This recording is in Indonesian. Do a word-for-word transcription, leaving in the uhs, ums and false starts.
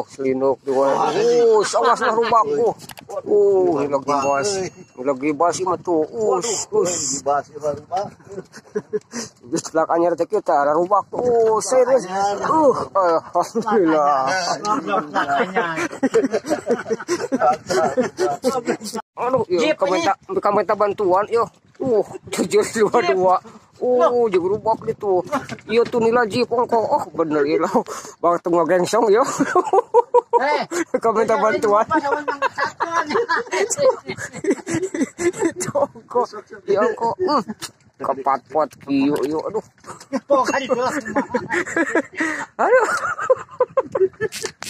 yo selinok dua. Uh, sawas na rubak ko. Uh, lagi bas. Lagi bas ima to. Us, us. Bas iba rubak. Just lang anyar ta kita rubak. Oh, serius. Uh, alhamdulillah. Aduh, yo kamenta kamenta bantuan yo. Uh, jujur dua-dua. Oh, jeung rubak gitu. Ieu tuh nila jipong kok. Oh, bener ieu lah. Bang tunggu gengsong yo. Eh, kamenta bantuan. Joko, ieu kok. Kepat-pot kieu yo. Aduh. Pokan itu. Aduh.